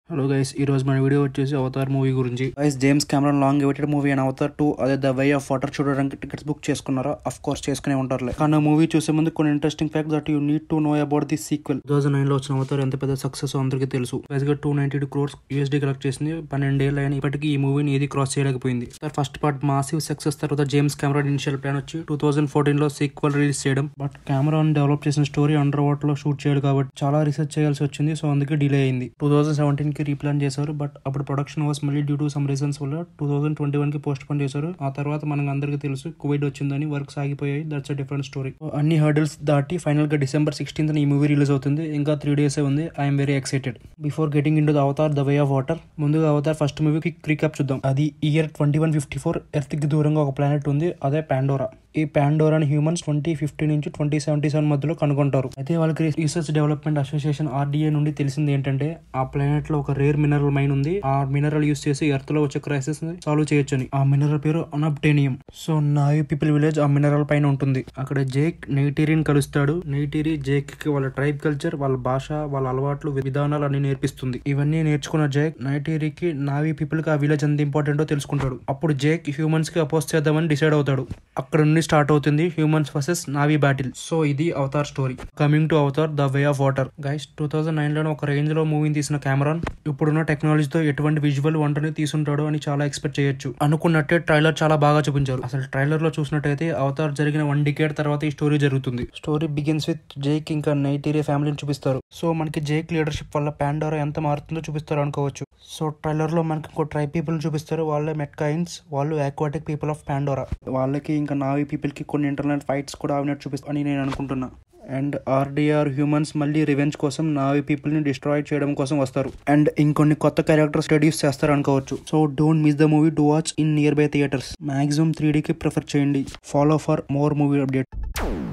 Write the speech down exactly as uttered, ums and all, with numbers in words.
Hello guys, ఈ రోజు మన వీడియో వచ్చేసి అవతార్ మూవీ గురించి. Guys, James Cameron long awaited movie and Avatar two అదే ద వే ఆఫ్ వాటర్ చూడడానికి టికెట్స్ బుక్ చేసుకున్నారా? అఫ్ కోర్స్ చేసుకునే ఉంటారులే. కానీ మూవీ చూసే ముందు కొన్ని interesting fact that you need to know about the sequel. Two thousand nine లో వచ్చిన అవతార్ ఎంత పెద్ద సక్సెస్ అందరికీ తెలుసు. బేసిక్ గా two ninety two crores USD collect చేసింది. పన్నెండేళ్ళు అయినా ఇప్పటికీ ఈ మూవీని ఏది క్రాస్ చేయలేకపోయింది. ఫస్ట్ పార్ట్ మాసివ్ సక్సెస్ తర్వాత జేమ్స్ కెమెరాన్ ఇనిషియల్ ప్లాన్ వచ్చి టూ థౌసండ్ ఫోర్టీన్ లో సీక్వెల్ రిలీజ్ చేయడం. బట్ కెమెరాన్ డెవలప్ చేసిన స్టోరీ అండర్ వాటర్ లో షూట్ చేయడు కాబట్టి చాలా రీసెర్చ్ చేయాల్సి వచ్చింది. సో అందుకే డిలే అయింది. టూ థౌసండ్ సెవెంటీన్ కి రీప్లాన్ చేశారు. బట్ అప్పుడు ప్రొడక్షన్ వాస్ మళ్ళీ డ్యూ టు సమ్ రీజన్స్ వల్ల టూ థౌసండ్ ట్వంటీ వన్ కి పోస్ట్ పోన్ చేశారు. ఆ తర్వాత మనకు అందరికీ తెలుసు కోవిడ్ వచ్చిందని వర్క్స్ ఆగిపోయాయి. That's a different story. అన్ని హర్డల్స్ దాటి ఫైనల్ గా డిసెంబర్ సిక్స్టీన్త్ ఈ మూవీ రిలీజ్ అవుతుంది. ఇంకా త్రీ డేస్ ఉంది. I'm very excited. Before getting into the Avatar the way of water, ముందుగా అవతార్ ఫస్ట్ మూవీకి రీక్యాప్ చూద్దాం. అది year twenty one fifty four Earth కి దూరంగా ఒక ప్లానెట్ ఉంది. అదే పాండోరా. ఈ పాండోరాని హ్యూమన్స్ ట్వంటీ ఫిఫ్టీ నుంచి ట్వంటీ సెవెంటీ సెవెన్ మధ్యలో కనుగొంటారు. అయితే వాళ్ళకి రీసెర్చ్ డెవలప్మెంట్ అసోసియేషన్ ఆర్డీఏ నుండి తెలిసింది ఏంటంటే ఆ ప్లానెట్ లో ఒక రేర్ మినరల్ మైన్ ఉంది. ఆ మినరల్ యూస్ చేసి ఎర్త్ లో వచ్చే క్రైసిస్ ని సాల్వ్ చేయొచ్చని. ఆ మినరల్ పేరు unobtanium. So Na'vi people village ఆ మినరల్ పైన ఉంటుంది. అక్కడ జేక్ నైటీరిని కలుస్తాడు. నైటీరి జేక్ కి వాళ్ళ ట్రైబ్ కల్చర్, వాళ్ళ భాష, వాళ్ళ అలవాట్లు, విధానాలు అన్ని నేర్పిస్తుంది. ఇవన్నీ నేర్చుకున్న జేక్ నైటీరికి నావి పీపుల్ కి ఆ విలేజ్ ఎంత ఇంపార్టెంటో తెలుసుకుంటాడు. అప్పుడు జేక్ హ్యూమన్స్ కి అపోజ్ చేద్దామని డిసైడ్ అవుతాడు. అక్కడ నుండి స్టార్ట్ అవుతుంది humans versus Na'vi battle. So ఇది Avatar story. Coming to Avatar the way of water. Guys, two thousand nine లో ఒక రేంజ్ లో మూవీని తీసిన కెమెరాన్ ఇప్పుడున్న టెక్నాలజీతో ఎటువంటి విజువల్ వంటని తీసుంటాడో అని చాలా ఎక్స్పెక్ట్ చేయొచ్చు. అనుకున్నట్టే ట్రైలర్ చాలా బాగా చూపించారు. అసలు ట్రైలర్ లో చూసినట్టయితే అవతార్ జరిగిన వన్ డికేడ్ తర్వాత ఈ స్టోరీ జరుగుతుంది. స్టోరీ బిగిన్స్ విత్ జేక్ ఇంకా నైటీరియా ఫ్యామిలీని చూపిస్తారు. సో మనకి జేక్ లీడర్షిప్ వల్ల పాండోరా ఎంత మారుతుందో చూపిస్తారు అనుకోవచ్చు. సో ట్రైలర్ లో మనకి ఇంకో ట్రైబ్ పీపుల్ చూపిస్తారు. వాళ్ళే మెట్కాయిన్స్. వాళ్ళు ఆక్వాటిక్ పీపుల్ ఆఫ్ పాండోరా. వాళ్ళకి ఇంకా నావీ పీపుల్ కి కొన్ని ఇంటర్నల్ ఫైట్స్ కూడా ఆవినట్టు చూపిస్తారు అని నేను అనుకుంటున్నా. అండ్ ఆర్డీఆర్ హ్యూమన్స్ మళ్ళీ రివెంజ్ కోసం నావీ పీపుల్ ని డిస్ట్రాయ్ చేయడం కోసం వస్తారు. అండ్ ఇంకొన్ని కొత్త క్యారెక్టర్స్ ఇంట్రడ్యూస్ చేస్తారు అనుకోవచ్చు. So don't miss the movie to watch in nearby theatres. Maximum three డీకి ప్రిఫర్ చేయండి. Follow for more movie update.